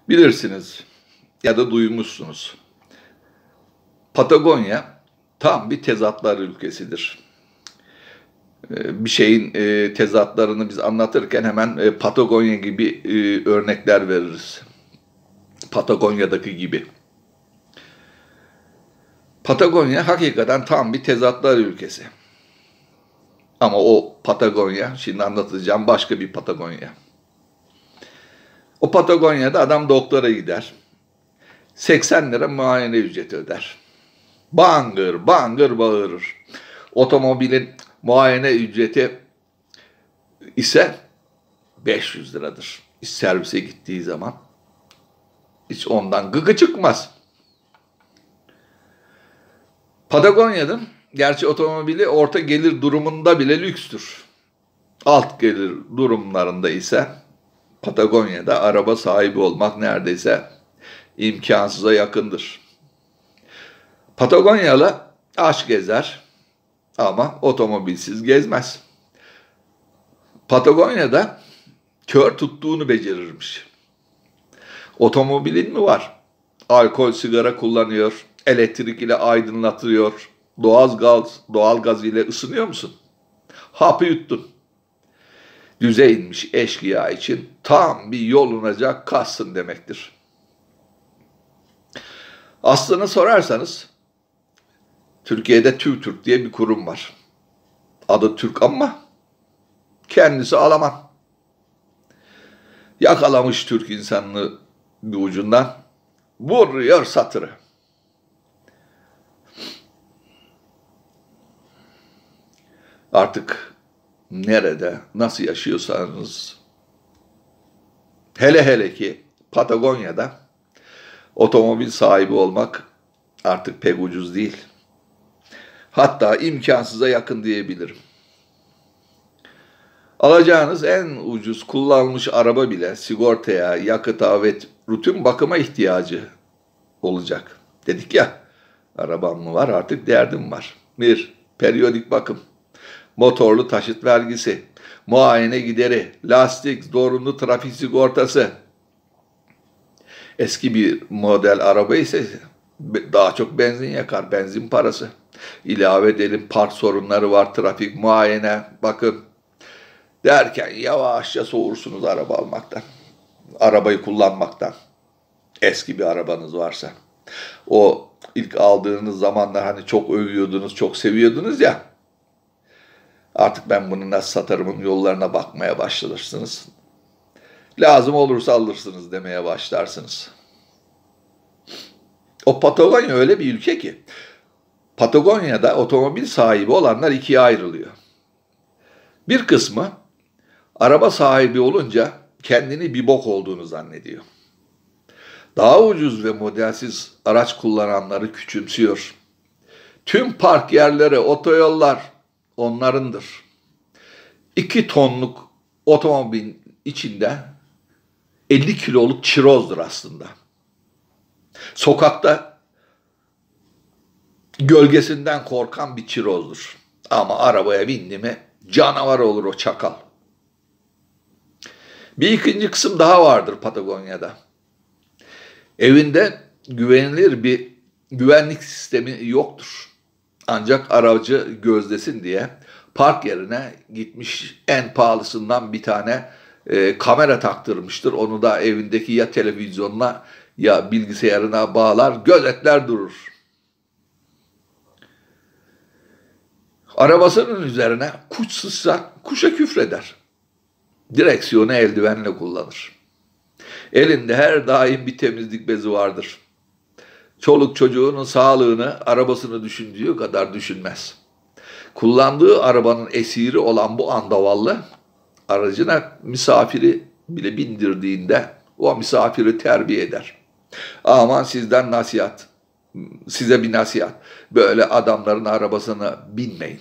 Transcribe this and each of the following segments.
Bilirsiniz ya da duymuşsunuz. Patagonya tam bir tezatlar ülkesidir. Bir şeyin tezatlarını biz anlatırken hemen Patagonya gibi örnekler veririz. Patagonya'daki gibi. Patagonya hakikaten tam bir tezatlar ülkesi. Ama o Patagonya, şimdi anlatacağım başka bir Patagonya. O Patagonya'da adam doktora gider. 80 lira muayene ücreti öder. Bangır bangır bağırır. Otomobilin muayene ücreti ise 500 liradır. Servise gittiği zaman hiç ondan gıkı çıkmaz. Patagonya'nın gerçi otomobili orta gelir durumunda bile lükstür. Alt gelir durumlarında ise Patagonya'da araba sahibi olmak neredeyse imkansıza yakındır. Patagonyalı aç gezer ama otomobilsiz gezmez. Patagonya'da kör tuttuğunu becerirmiş. Otomobilin mi var? Alkol, sigara kullanıyor, elektrik ile aydınlatıyor, doğal gaz ile ısınıyor musun? Hapı yuttun. Düze inmiş eşkıya için tam bir yolunacak kassın demektir. Aslını sorarsanız, Türkiye'de TÜVTÜRK diye bir kurum var. Adı Türk ama kendisi Alman. Yakalamış Türk insanını bir ucundan, vuruyor satırı. Artık nerede, nasıl yaşıyorsanız, hele ki Patagonya'da otomobil sahibi olmak artık pek ucuz değil. Hatta imkansıza yakın diyebilirim. Alacağınız en ucuz kullanılmış araba bile sigortaya, yakıta ve rutin bakıma ihtiyacı olacak. Dedik ya, arabam mı var artık derdim var. Bir, periyodik bakım, motorlu taşıt vergisi, muayene gideri, lastik, zorunlu trafik sigortası. Eski bir model araba ise daha çok benzin yakar, benzin parası. İlave edelim park sorunları var, trafik, muayene, bakım derken yavaşça soğursunuz araba almaktan. Arabayı kullanmaktan. Eski bir arabanız varsa. O ilk aldığınız zamanlar hani çok övüyordunuz, çok seviyordunuz ya. Artık ben bunu nasıl satarımın yollarına bakmaya başlarsınız. Lazım olursa alırsınız demeye başlarsınız. O Patagonya öyle bir ülke ki, Patagonya'da otomobil sahibi olanlar ikiye ayrılıyor. Bir kısmı araba sahibi olunca kendini bir bok olduğunu zannediyor. Daha ucuz ve modelsiz araç kullananları küçümsüyor. Tüm park yerleri, otoyollar onlarındır. 2 tonluk otomobilin içinde 50 kiloluk çirozdur aslında. Sokakta gölgesinden korkan bir çirozdur. Ama arabaya bindi mi canavar olur o çakal. Bir ikinci kısım daha vardır Patagonya'da. Evinde güvenilir bir güvenlik sistemi yoktur. Ancak aracı gözlesin diye park yerine gitmiş en pahalısından bir tane kamera taktırmıştır. Onu da evindeki ya televizyonuna ya bilgisayarına bağlar, gözetler durur. Arabasının üzerine kuş sızsa kuşa küfreder. Direksiyonu eldivenle kullanır. Elinde her daim bir temizlik bezi vardır. Çoluk çocuğunun sağlığını, arabasını düşündüğü kadar düşünmez. Kullandığı arabanın esiri olan bu andavallı, aracına misafiri bile bindirdiğinde o misafiri terbiye eder. Aman sizden nasihat, size bir nasihat. Böyle adamların arabasına binmeyin.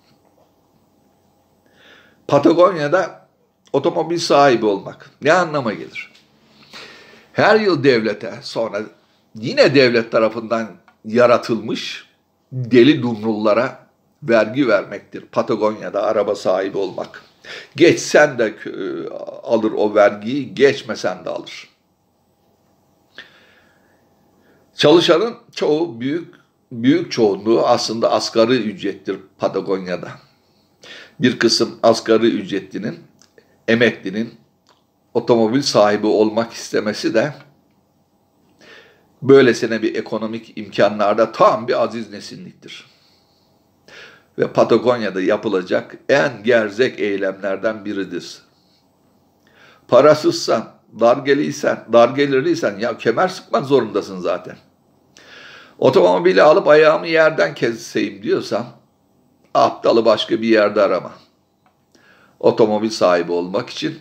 Patagonya'da otomobil sahibi olmak ne anlama gelir? Her yıl devlete, sonra yine devlet tarafından yaratılmış deli dumrullara vergi vermektir. Patagonya'da araba sahibi olmak. Geçsen de alır o vergiyi, geçmesen de alır. Çalışanın çoğu büyük çoğunluğu aslında asgari ücrettir Patagonya'da. Bir kısım asgari ücretlinin, emeklinin otomobil sahibi olmak istemesi de böylesine bir ekonomik imkanlarda tam bir aziz nesinliktir. Ve Patagonya'da yapılacak en gerzek eylemlerden biridir. Parasızsan, dar gelirliysen ya kemer sıkmak zorundasın zaten. Otomobili alıp ayağımı yerden kesseyim diyorsan aptalı başka bir yerde arama. Otomobil sahibi olmak için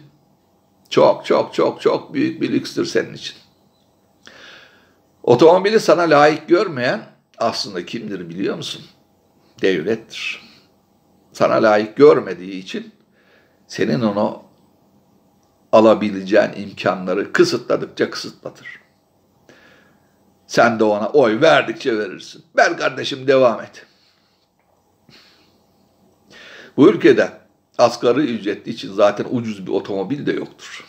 çok büyük bir lükstür senin için. Otomobili sana layık görmeyen aslında kimdir biliyor musun? Devlettir. Sana layık görmediği için senin onu alabileceğin imkanları kısıtladıkça kısıtlatır. Sen de ona oy verdikçe verirsin. Ver kardeşim devam et. Bu ülkede asgari ücretli için zaten ucuz bir otomobil de yoktur.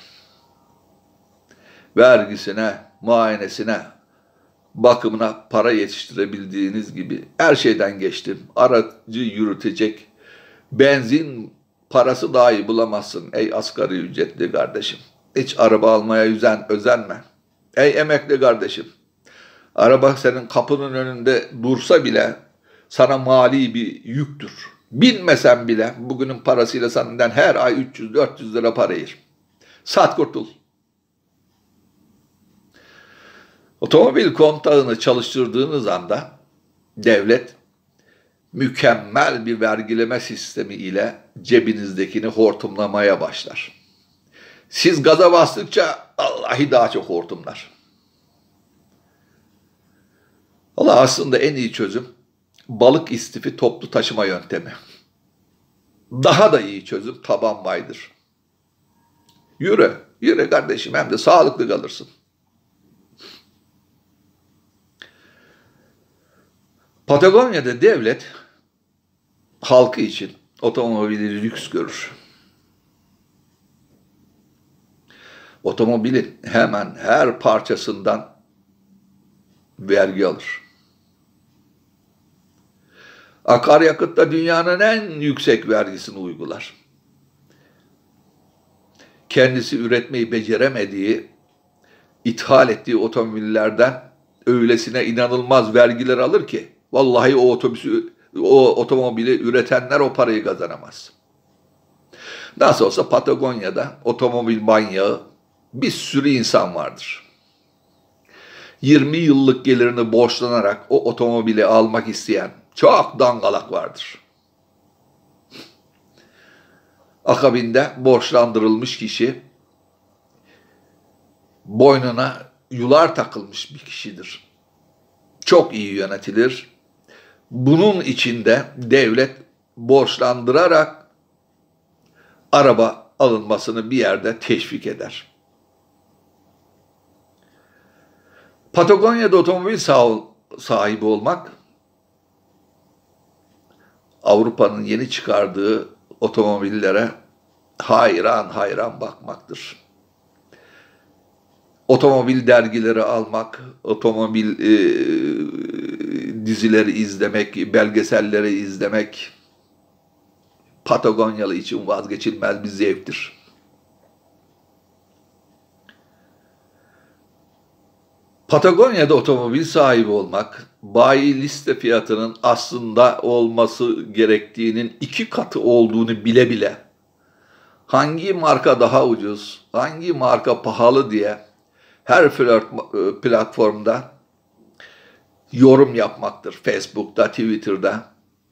Vergisine, muayenesine, bakımına para yetiştirebildiğiniz gibi her şeyden geçtim. Aracı yürütecek benzin parası dahi bulamazsın ey asgari ücretli kardeşim. Hiç araba almaya özenme. Ey emekli kardeşim. Araba senin kapının önünde dursa bile sana mali bir yüktür. Binmesen bile bugünün parasıyla senden her ay 300-400 lira para yer. Sat kurtul. Otomobil kontağını çalıştırdığınız anda devlet mükemmel bir vergileme sistemi ile cebinizdekini hortumlamaya başlar. Siz gaza bastıkça Allah'ı daha çok hortumlar. Valla aslında en iyi çözüm balık istifi toplu taşıma yöntemi. Daha da iyi çözüm taban baydır. Yürü kardeşim hem de sağlıklı kalırsın. Patagonya'da devlet halkı için otomobili lüks görür. Otomobilin hemen her parçasından vergi alır. Akaryakıtta dünyanın en yüksek vergisini uygular. Kendisi üretmeyi beceremediği, ithal ettiği otomobillerden öylesine inanılmaz vergiler alır ki vallahi o otomobili üretenler o parayı kazanamaz. Nasıl olsa Patagonya'da otomobil manyağı bir sürü insan vardır. 20 yıllık gelirini borçlanarak o otomobili almak isteyen çok dangalak vardır. Akabinde borçlandırılmış kişi boynuna yular takılmış bir kişidir. Çok iyi yönetilir. Bunun içinde devlet borçlandırarak araba alınmasını bir yerde teşvik eder. Patagonya'da otomobil sahibi olmak Avrupa'nın yeni çıkardığı otomobillere hayran bakmaktır. Otomobil dergileri almak, otomobil dizileri izlemek, belgeselleri izlemek Patagonyalı için vazgeçilmez bir zevktir. Patagonya'da otomobil sahibi olmak, bayi liste fiyatının aslında olması gerektiğinin 2 katı olduğunu bile bile, hangi marka daha ucuz, hangi marka pahalı diye her platformda yorum yapmaktır. Facebook'ta, Twitter'da.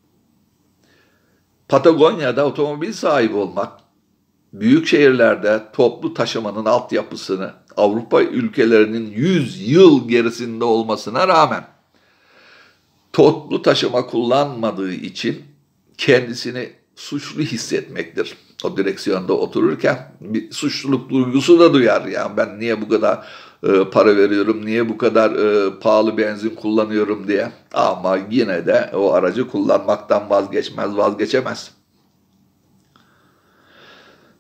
Patagonya'da otomobil sahibi olmak, büyük şehirlerde toplu taşımanın altyapısını Avrupa ülkelerinin 100 yıl gerisinde olmasına rağmen toplu taşıma kullanmadığı için kendisini suçlu hissetmektir. O direksiyonda otururken bir suçluluk duygusu da duyar. Yani ben niye bu kadar para veriyorum, niye bu kadar pahalı benzin kullanıyorum diye. Ama yine de o aracı kullanmaktan vazgeçemez.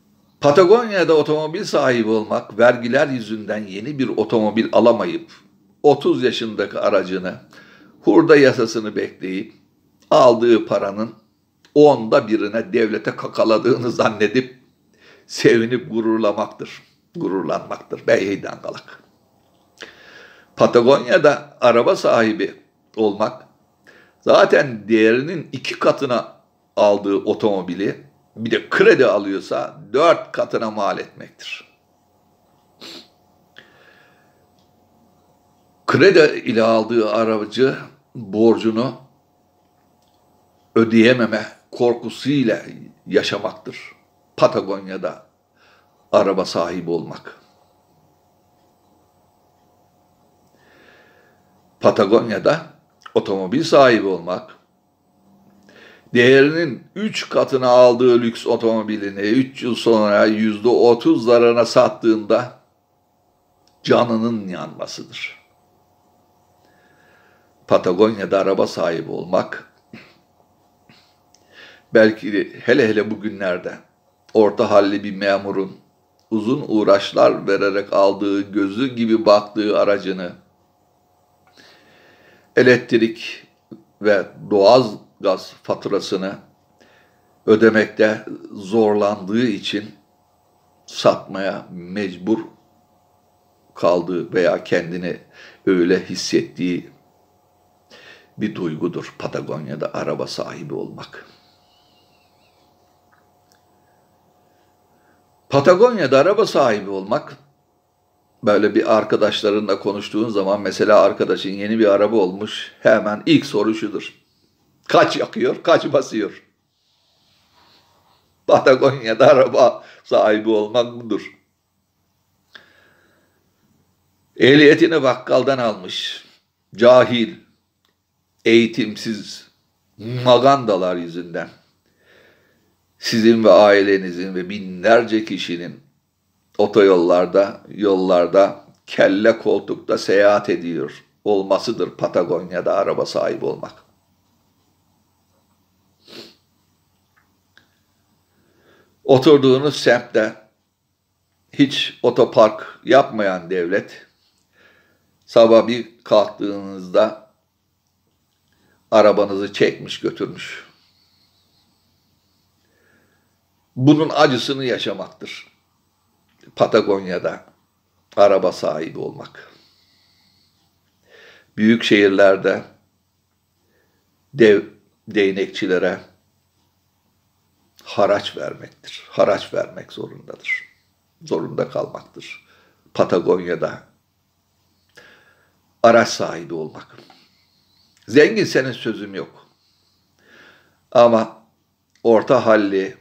Patagonya'da otomobil sahibi olmak, vergiler yüzünden yeni bir otomobil alamayıp 30 yaşındaki aracını hurda yasasını bekleyip aldığı paranın 1/10'ine devlete kakaladığını zannedip sevinip gururlanmaktır. Beyheyden kalak. Patagonya'da araba sahibi olmak zaten değerinin 2 katına aldığı otomobili bir de kredi alıyorsa 4 katına mal etmektir. Kredi ile aldığı aracı borcunu ödeyememe korkusuyla yaşamaktır. Patagonya'da araba sahibi olmak. Patagonya'da otomobil sahibi olmak, değerinin 3 katına aldığı lüks otomobilini 3 yıl sonra %30 zararına sattığında canının yanmasıdır. Patagonya'da araba sahibi olmak, belki hele bugünlerde orta halli bir memurun uzun uğraşlar vererek aldığı, gözü gibi baktığı aracını elektrik ve doğalgaz faturasını ödemekte zorlandığı için satmaya mecbur kaldığı veya kendini öyle hissettiği bir duygudur Patagonya'da araba sahibi olmak. Patagonya'da araba sahibi olmak, böyle bir arkadaşlarınla konuştuğun zaman mesela arkadaşın yeni bir araba olmuş, hemen ilk soru şudur: kaç yakıyor, kaç basıyor? Patagonya'da araba sahibi olmak budur. Ehliyetini bakkaldan almış, cahil, eğitimsiz magandalar yüzünden sizin ve ailenizin ve binlerce kişinin otoyollarda, yollarda, kelle koltukta seyahat ediyor olmasıdır Patagonya'da araba sahibi olmak. Oturduğunuz semtte hiç otopark yapmayan devlet, sabah bir kalktığınızda arabanızı çekmiş götürmüş. Bunun acısını yaşamaktır Patagonya'da araba sahibi olmak. Büyük şehirlerde dev değnekçilere haraç vermektir. Haraç vermek zorundadır. Zorunda kalmaktır. Patagonya'da araç sahibi olmak. Zenginseniz sözüm yok. Ama orta halli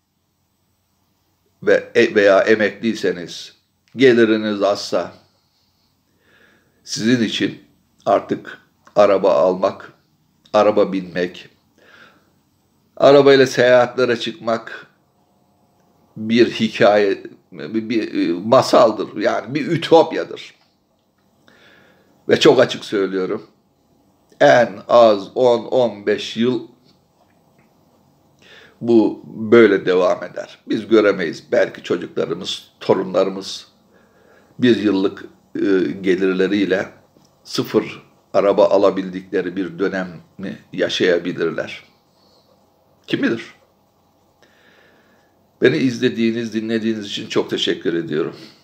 veya emekliyseniz, geliriniz azsa, sizin için artık araba almak, araba binmek, arabayla seyahatlere çıkmak bir hikaye, bir masaldır. Yani bir ütopyadır. Ve çok açık söylüyorum, en az 10-15 yıl bu böyle devam eder. Biz göremeyiz. Belki çocuklarımız, torunlarımız bir yıllık gelirleriyle sıfır araba alabildikleri bir dönemi yaşayabilirler. Kim bilir? Beni izlediğiniz, dinlediğiniz için çok teşekkür ediyorum.